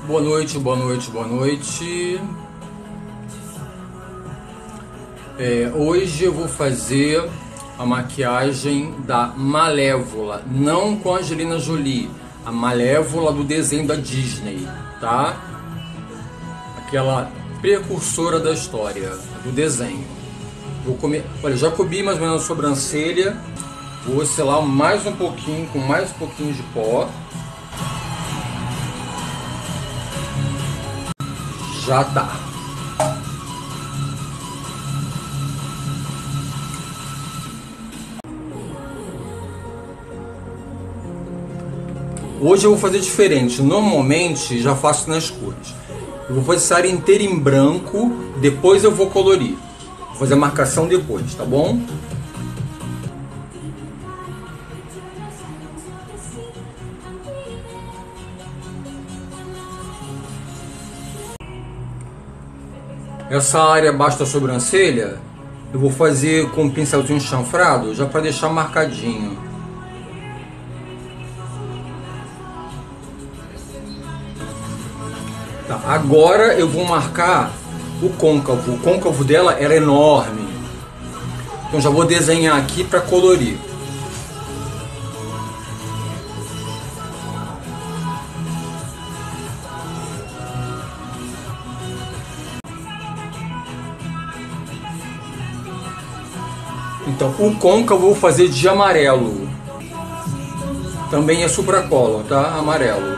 Boa noite, boa noite, boa noite. Hoje eu vou fazer a maquiagem da Malévola, não com a Angelina Jolie, a Malévola do desenho da Disney, tá? Aquela precursora da história, do desenho. Olha, já cobri mais ou menos a sobrancelha, vou selar mais um pouquinho, com mais um pouquinho de pó. Já tá. Hoje eu vou fazer diferente. Normalmente já faço nas cores. Eu vou fazer essa área inteira em branco, depois eu vou colorir. Vou fazer a marcação depois, tá bom? Essa área abaixo da sobrancelha eu vou fazer com um pincelzinho chanfrado, já para deixar marcadinho. Tá, agora eu vou marcar o côncavo. O côncavo dela era enorme, então já vou desenhar aqui para colorir. Então, o côncavo eu vou fazer de amarelo. Também é supracolor, tá? Amarelo.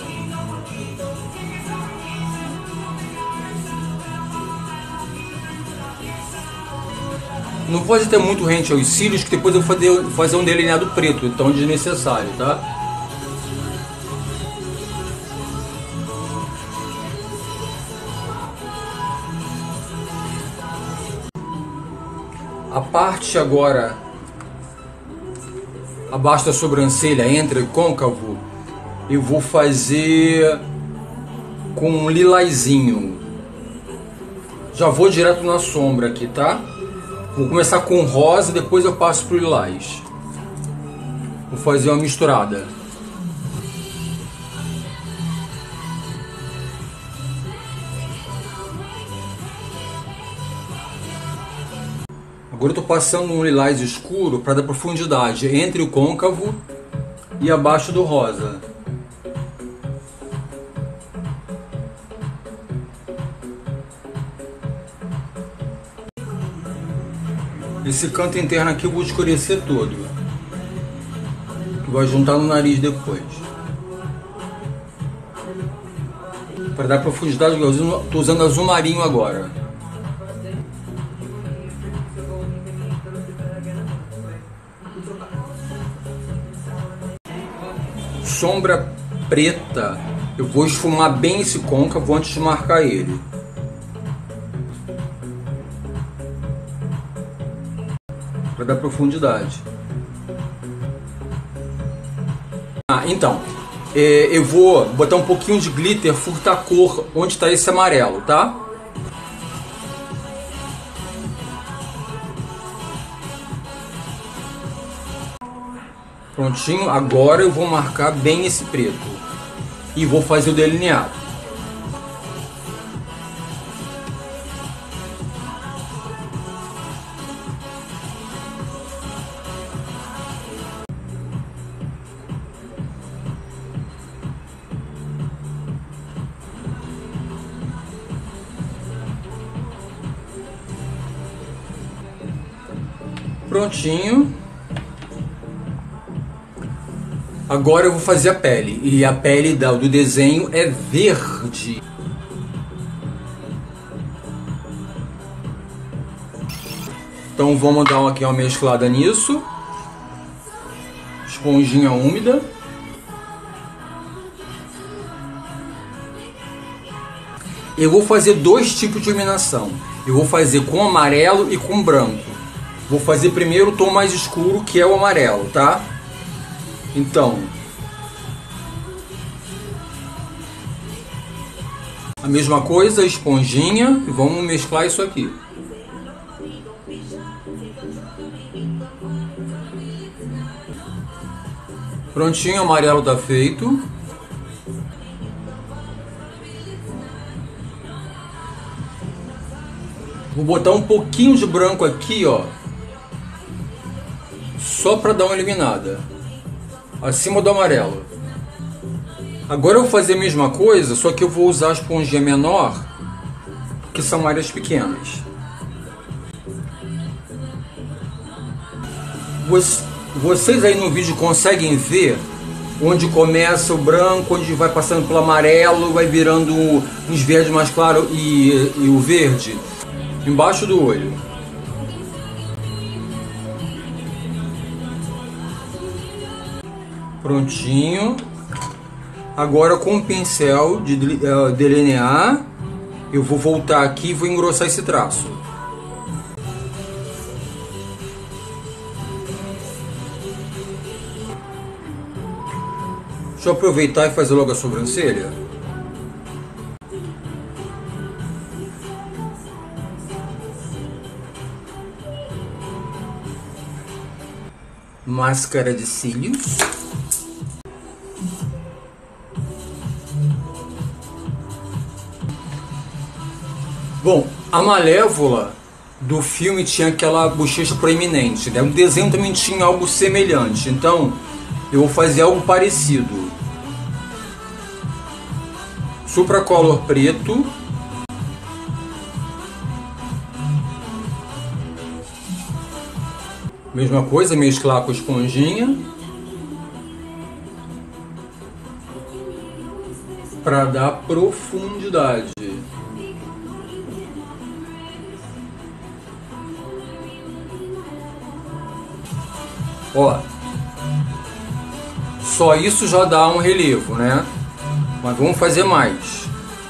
Não pode ter muito rente aos cílios, que depois eu vou fazer um delineado preto, então é desnecessário, tá? A parte agora abaixo da sobrancelha, entre côncavo, eu vou fazer com um lilazinho. Já vou direto na sombra aqui, tá? Vou começar com rosa, depois eu passo pro lilás. Vou fazer uma misturada. Agora eu estou passando um lilás escuro para dar profundidade entre o côncavo e abaixo do rosa. Esse canto interno aqui eu vou escurecer todo, que vai juntar no nariz depois. Para dar profundidade, eu estou usando azul marinho agora. Sombra preta, eu vou esfumar bem esse côncavo antes de marcar ele. Para dar profundidade. Então, eu vou botar um pouquinho de glitter furta-cor onde está esse amarelo, tá? Prontinho, agora eu vou marcar bem esse preto e vou fazer o delineado. Prontinho. Agora eu vou fazer a pele, e a pele do desenho é verde. Então vamos dar aqui uma mesclada nisso. Esponjinha úmida. Eu vou fazer dois tipos de iluminação. Eu vou fazer com amarelo e com branco. Vou fazer primeiro o tom mais escuro, que é o amarelo, tá? Então, a mesma coisa, esponjinha, e vamos mesclar isso aqui. Prontinho, o amarelo tá feito. Vou botar um pouquinho de branco aqui, ó, só para dar uma eliminada, acima do amarelo. Agora eu vou fazer a mesma coisa, só que eu vou usar a esponjinha menor, que são áreas pequenas. Vocês aí no vídeo conseguem ver onde começa o branco, onde vai passando pelo amarelo, vai virando uns verdes mais claros e o verde embaixo do olho. Prontinho. Agora com o pincel de delinear, eu vou voltar aqui e vou engrossar esse traço. Deixa eu aproveitar e fazer logo a sobrancelha. Máscara de cílios. Bom, a Malévola do filme tinha aquela bochecha proeminente, né? O desenho também tinha algo semelhante, então eu vou fazer algo parecido. Supracolor preto. Mesma coisa, mesclar com a esponjinha. Para dar profundidade. Ó, só isso já dá um relevo, né? Mas vamos fazer mais.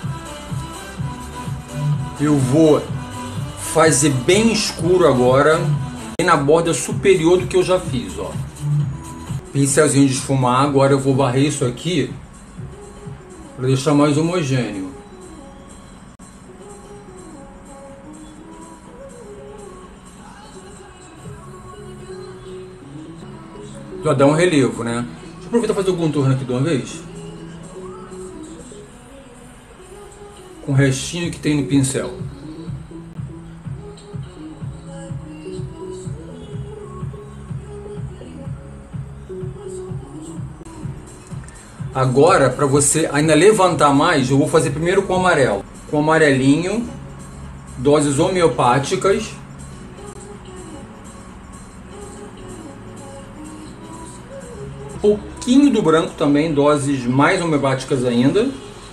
Eu vou fazer bem escuro agora, na borda superior do que eu já fiz, ó. Pincelzinho de esfumar, agora eu vou varrer isso aqui para deixar mais homogêneo. Já dá um relevo, né? Deixa eu aproveitar e fazer o contorno aqui de uma vez. Com o restinho que tem no pincel. Agora, para você ainda levantar mais, eu vou fazer primeiro com amarelo. Com amarelinho, doses homeopáticas. Pouquinho do branco também, doses mais homeopáticas ainda.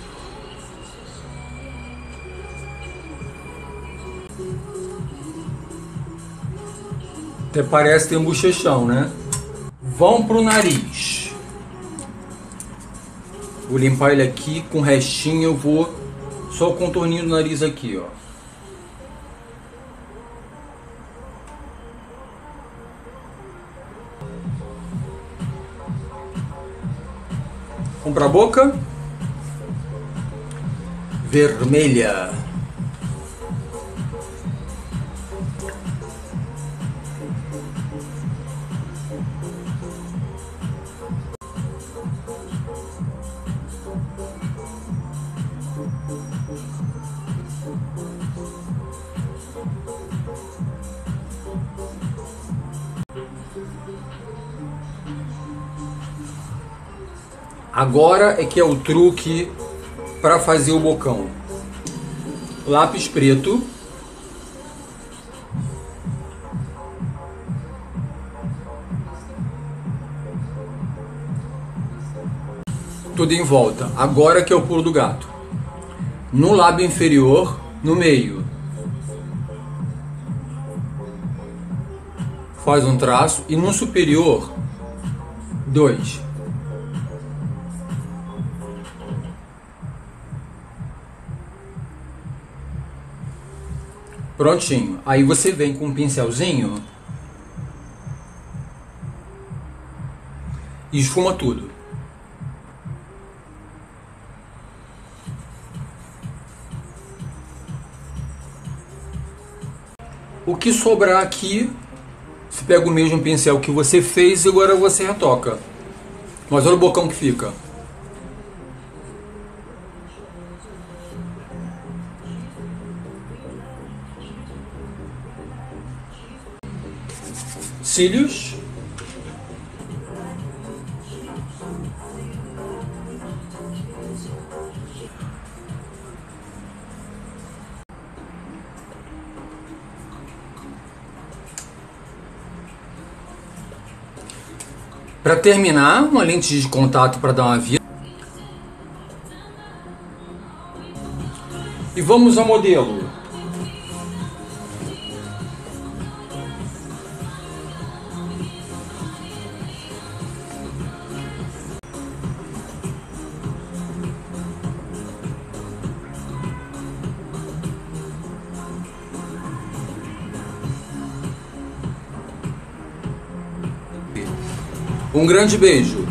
Até parece ter um bochechão, né? Vão pro nariz. Vou limpar ele aqui com o restinho, eu vou só o contorninho do nariz aqui, ó. Vamos pra boca. Vermelha. Agora é que é o truque para fazer o bocão. Lápis preto. Tudo em volta. Agora que é o pulo do gato. No lábio inferior, no meio. Faz um traço. E no superior, 2. Prontinho. Aí você vem com um pincelzinho e esfuma tudo. O que sobrar aqui, você pega o mesmo pincel que você fez e agora você retoca. Mas olha o bocão que fica. cílios. Para terminar, uma lente de contato para dar uma vida. E vamos ao modelo. Um grande beijo.